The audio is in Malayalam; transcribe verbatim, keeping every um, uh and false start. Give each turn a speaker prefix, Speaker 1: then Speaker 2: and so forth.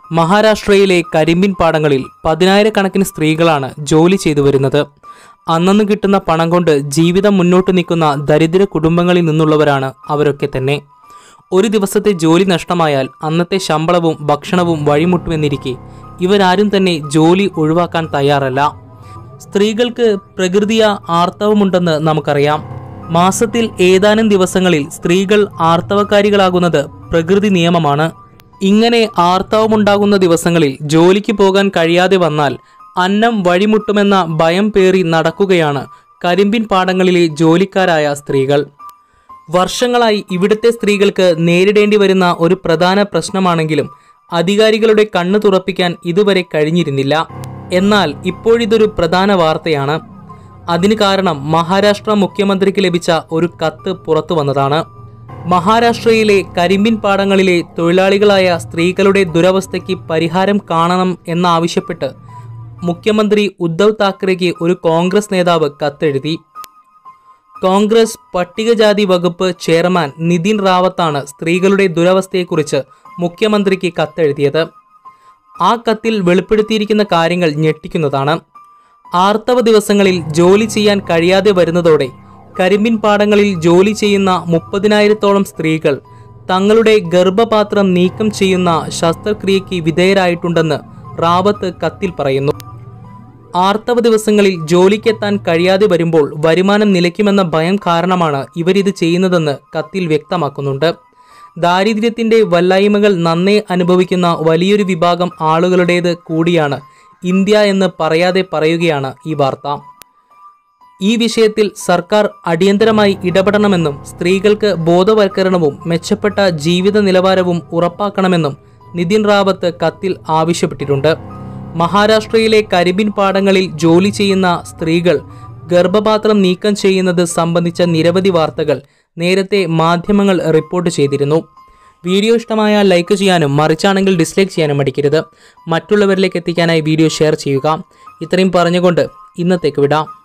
Speaker 1: മഹാരാഷ്ട്രയിലെ കരിമ്പിൻ പാടങ്ങളിൽ പതിനായിരക്കണക്കിന് സ്ത്രീകളാണ് ജോലി ചെയ്തു വരുന്നത്. അന്നന്ന് കിട്ടുന്ന പണം കൊണ്ട് ജീവിതം മുന്നോട്ട് നിൽക്കുന്ന ദരിദ്ര കുടുംബങ്ങളിൽ നിന്നുള്ളവരാണ് അവരൊക്കെ തന്നെ. ഒരു ദിവസത്തെ ജോലി നഷ്ടമായാൽ അന്നത്തെ ശമ്പളവും ഭക്ഷണവും വഴിമുട്ടുമെന്നിരിക്കെ ഇവരാരും തന്നെ ജോലി ഒഴിവാക്കാൻ തയ്യാറല്ല. സ്ത്രീകൾക്ക് പ്രകൃതിയ ആർത്തവമുണ്ടെന്ന് നമുക്കറിയാം. മാസത്തിൽ ഏതാനും ദിവസങ്ങളിൽ സ്ത്രീകൾ ആർത്തവക്കാരികളാകുന്നത് പ്രകൃതി നിയമമാണ്. ഇങ്ങനെ ആർത്തവമുണ്ടാകുന്ന ദിവസങ്ങളിൽ ജോലിക്ക് പോകാൻ കഴിയാതെ വന്നാൽ അന്നം വഴിമുട്ടുമെന്ന ഭയം പേറി നടക്കുകയാണ് കരിമ്പിൻ പാടങ്ങളിലെ ജോലിക്കാരായ സ്ത്രീകൾ. വർഷങ്ങളായി ഇവിടുത്തെ സ്ത്രീകൾക്ക് നേരിടേണ്ടി വരുന്ന ഒരു പ്രധാന പ്രശ്നമാണെങ്കിലും അധികാരികളുടെ കണ്ണു തുറപ്പിക്കാൻ ഇതുവരെ കഴിഞ്ഞിരുന്നില്ല. എന്നാൽ ഇപ്പോഴിതൊരു പ്രധാന വാർത്തയാണ്. അതിന് കാരണം മഹാരാഷ്ട്ര മുഖ്യമന്ത്രിക്ക് ലഭിച്ച ഒരു കത്ത് പുറത്തു വന്നതാണ്. മഹാരാഷ്ട്രയിലെ കരിമ്പിൻ പാടങ്ങളിലെ തൊഴിലാളികളായ സ്ത്രീകളുടെ ദുരവസ്ഥയ്ക്ക് പരിഹാരം കാണണം എന്നാവശ്യപ്പെട്ട് മുഖ്യമന്ത്രി ഉദ്ധവ് താക്കറെയ്ക്ക് ഒരു കോൺഗ്രസ് നേതാവ് കത്തെഴുതി. കോൺഗ്രസ് പട്ടികജാതി വകുപ്പ് ചെയർമാൻ നിതിൻ റാവത്താണ് സ്ത്രീകളുടെ ദുരവസ്ഥയെക്കുറിച്ച് മുഖ്യമന്ത്രിക്ക് കത്തെഴുതിയത്. ആ കത്തിൽ വെളിപ്പെടുത്തിയിരിക്കുന്ന കാര്യങ്ങൾ ഞെട്ടിക്കുന്നതാണ്. ആർത്തവ ദിവസങ്ങളിൽ ജോലി ചെയ്യാൻ കഴിയാതെ വരുന്നതോടെ കരിമ്പിൻ പാടങ്ങളിൽ ജോലി ചെയ്യുന്ന മുപ്പതിനായിരത്തോളം സ്ത്രീകൾ തങ്ങളുടെ ഗർഭപാത്രം നീക്കം ചെയ്യുന്ന ശസ്ത്രക്രിയയ്ക്ക് വിധേയരായിട്ടുണ്ടെന്ന് റാവത്ത് കത്തിൽ പറയുന്നു. ആർത്തവ ദിവസങ്ങളിൽ ജോലിക്കെത്താൻ കഴിയാതെ വരുമ്പോൾ വരുമാനം നിലയ്ക്കുമെന്ന ഭയം കാരണമാണ് ഇവരിത് ചെയ്യുന്നതെന്ന് കത്തിൽ വ്യക്തമാക്കുന്നുണ്ട്. ദാരിദ്ര്യത്തിന്റെ വല്ലായ്മകൾ നന്നേ അനുഭവിക്കുന്ന വലിയൊരു വിഭാഗം ആളുകളുടേത് കൂടിയാണ് ഇന്ത്യ എന്ന് പറയാതെ പറയുകയാണ് ഈ വാർത്ത. ഈ വിഷയത്തിൽ സർക്കാർ അടിയന്തരമായി ഇടപെടണമെന്നും സ്ത്രീകൾക്ക് ബോധവൽക്കരണവും മെച്ചപ്പെട്ട ജീവിത നിലവാരവും ഉറപ്പാക്കണമെന്നും നിതിൻ റാവത്ത് കത്തിൽ ആവശ്യപ്പെട്ടിട്ടുണ്ട്. മഹാരാഷ്ട്രയിലെ കരിമ്പിൻ പാടങ്ങളിൽ ജോലി ചെയ്യുന്ന സ്ത്രീകൾ ഗർഭപാത്രം നീക്കം ചെയ്യുന്നത് സംബന്ധിച്ച നിരവധി വാർത്തകൾ നേരത്തെ മാധ്യമങ്ങൾ റിപ്പോർട്ട് ചെയ്തിരുന്നു. വീഡിയോ ഇഷ്ടമായാൽ ലൈക്ക് ചെയ്യാനും മറിച്ചാണെങ്കിൽ ഡിസ്ലൈക്ക് ചെയ്യാനും മടിക്കരുത്. മറ്റുള്ളവരിലേക്ക് എത്തിക്കാനായി വീഡിയോ ഷെയർ ചെയ്യുക. ഇത്രയും പറഞ്ഞുകൊണ്ട് ഇന്നത്തേക്ക് വിടാം.